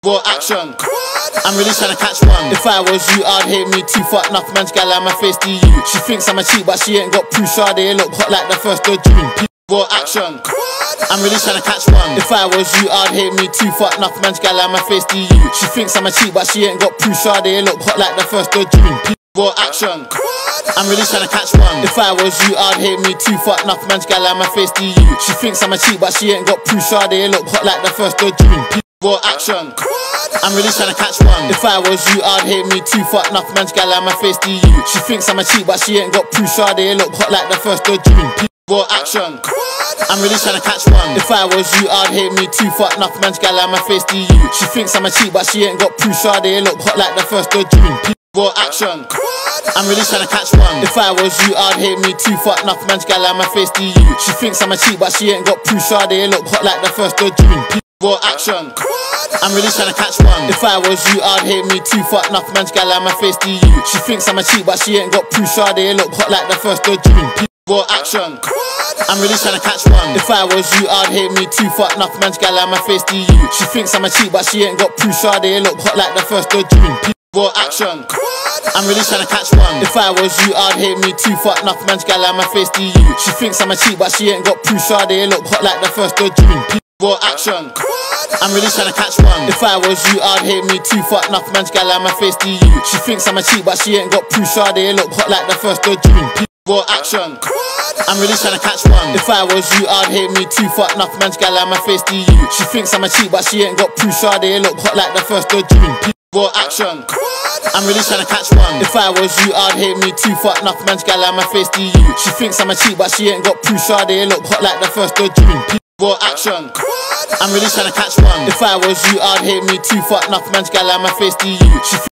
What action? I'm really trying to catch one. If I was you, I'd hate me too. Fuck enough man's gal like my face to you. She thinks I'm a cheat, but she ain't got proof. Sade look hot like the 1st of June. What action? I'm really trying to catch one. If I was you, I'd hate me too. Fuck enough man's gal like my face to you. She thinks I'm a cheat, but she ain't got proof. Sade look hot like the 1st of June. What action? I'm really trying to catch one. If I was you, I'd hate me too. Fuck enough man's gal like my face to you. She thinks I'm a cheat, but she ain't got proof. Sade look hot like the 1st of June. What action? I'm really trying to catch one. If I was you, I'd hate me too. Fuck enough man's gal like my face to you. She thinks I'm a cheat, but she ain't got proof. Sade look hot like the 1st of June. What action? I'm really trying to catch one. If I was you, I'd hate me too. Fuck enough man's gal like my face to you. She thinks I'm a cheat, but she ain't got proof. Sade look hot like the 1st of June. What action? I'm really trying to catch one. If I was you, I'd hate me too. Fuck enough man's gal like my face to you. She thinks I'm a cheat, but she ain't got proof. Sade look hot like the 1st of June. What action? I'm really trying to catch one. If I was you, I'd hate me too. Fuck enough man's gal like my face to you. She thinks I'm a cheat, but she ain't got proof. Sade look hot like the 1st of June. What action? I'm really trying to catch one. If I was you, I'd hate me too. Fuck enough man's gal like my face to you. She thinks I'm a cheat, but she ain't got proof. Sade look hot like the 1st of June. What action? I'm really trying to catch one. If I was you, I'd hate me too. Fuck enough man's gal like my face to you. She thinks I'm a cheat, but she ain't got proof. Sade look hot like the 1st of June. What action? I'm really trying to catch one. If I was you, I'd hate me too. Fuck enough man's gal like my face to you. She thinks I'm a cheat, but she ain't got proof. Sade look hot like the 1st of June. What action? I'm really trying to catch one. If I was you, I'd hate me too. Fuck enough man's gal like my face to you. She thinks I'm a cheat, but she ain't got proof. Sade look hot like the 1st of June. What action? I'm really trying to catch one. If I was you, I'd hate me too. Fuck enough man's gal like my face to you. She thinks I'm a cheat, but she ain't got proof. Sade look hot like the 1st of June. What action? I'm really trying to catch one. If I was you, I'd hate me too. Fuck enough man's gal like my face to you. She